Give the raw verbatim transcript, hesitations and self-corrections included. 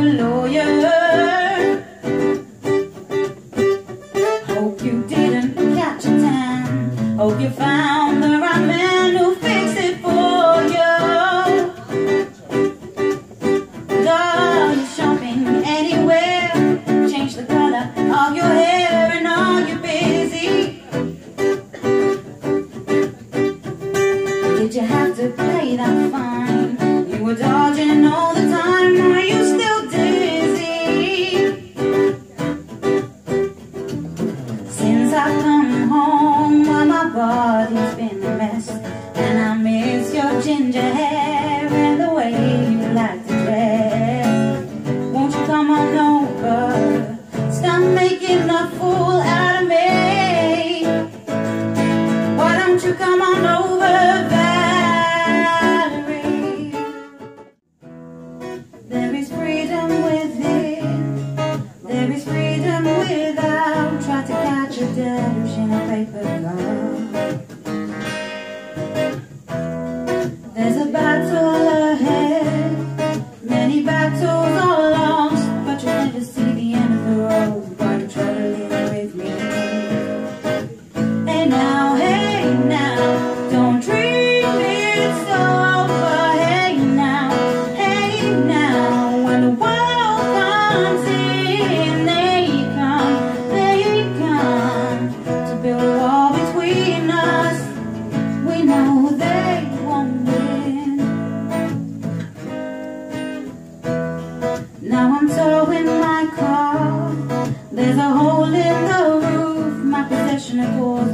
a lawyer. Hope you didn't catch a tan. Hope you found the right man who fixed it for you. Are you shopping anywhere? Change the color of your hair, and are you busy? Did you have to pay that fine? You were dodging all the time. Are you still dizzy? Since I've come home, well, my body's been a mess, and I miss your ginger hair and the way you like to dress. Won't you come on over? Stop making a fool out of me. Why don't you come on over, Valerie? There is freedom within, there is freedom without. Try to catch a delusion of paper cup. There's a battle ahead, many battles are lost, but you'll never see the end of the road while you're traveling with me. Hey now, hey now, don't treat me sober. Hey now, hey now, when the world comes in, they come, they come to build a wall between us. We know they won't win. Now I'm towing my car, there's a hole in the roof. My possession of course